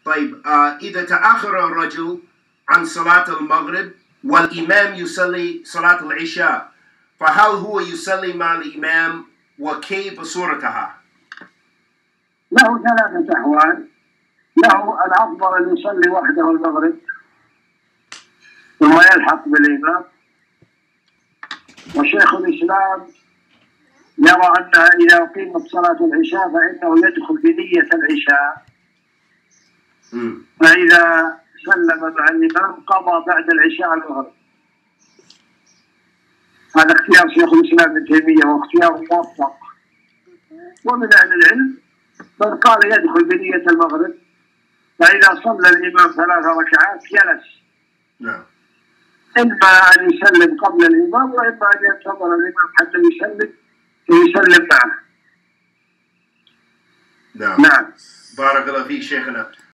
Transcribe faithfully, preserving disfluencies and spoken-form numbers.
طيب آه إذا تأخر الرجل عن صلاة المغرب والإمام يصلي صلاة العشاء، فهل هو يصلي مع الإمام وكيف صورتها؟ له ثلاثة أحوال. له الأفضل أن يصلي وحده المغرب ثم يلحق بالإمام، وشيخ الإسلام يرى أنها إذا أقيمت صلاة العشاء فإنه يدخل بنية العشاء، فإذا سلم مع الإمام قضى بعد العشاء المغرب. هذا اختيار شيخ الإسلام ابن تيمية واختيار موفق. ومن أهل العلم من قال يدخل بنية المغرب، فإذا صلى الإمام ثلاث ركعات جلس، نعم، إما أن يسلم قبل الإمام وإما أن ينتظر الإمام حتى يسلم ويسلم معه. نعم. نعم. بارك الله فيك شيخنا.